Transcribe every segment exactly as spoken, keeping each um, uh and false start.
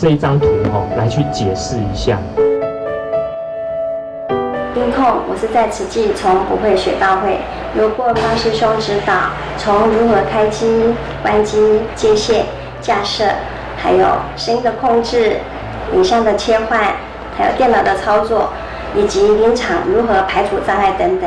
这一张图哦来去解释一下。 音控，我是在慈济从不会学到会，由过方师兄指导，从如何开机、关机、接线、架设，还有声音的控制、影像的切换，还有电脑的操作，以及临场如何排除障碍等等。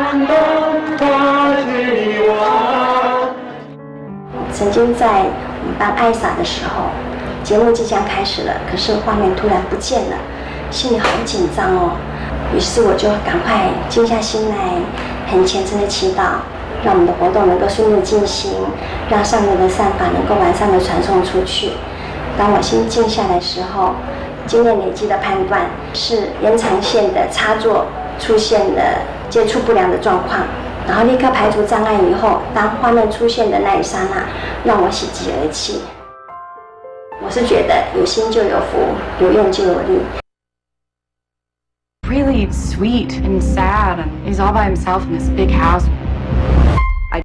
曾经在我们班艾莎的时候，节目即将开始了，可是画面突然不见了，心里好紧张哦。于是我就赶快静下心来，很虔诚的祈祷，让我们的活动能够顺利进行，让上面的善法能够完善的传送出去。当我心静下来的时候，经验累积的判断是延长线的插座出现了接触不良的状况，然后立刻排除障碍以后，当画面出现的那一刹那，让我喜极而泣。我是觉得有心就有福，有愿就有力。 Really sweet and sad, and he's all by himself in this big house. I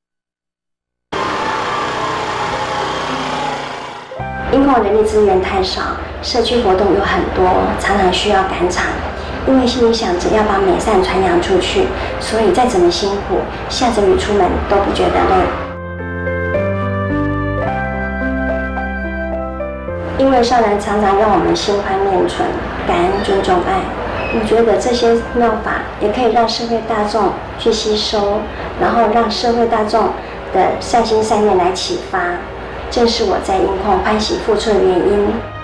因控人力资源太少，社区活动有很多，常常需要赶场。因为心里想着要把美善传扬出去，所以再怎么辛苦，下着雨出门都不觉得累。因为上人常常让我们心宽面纯，感恩、尊重、爱。我觉得这些妙法也可以让社会大众去吸收，然后让社会大众的善心善念来启发，正是我在音控欢喜付出的原因。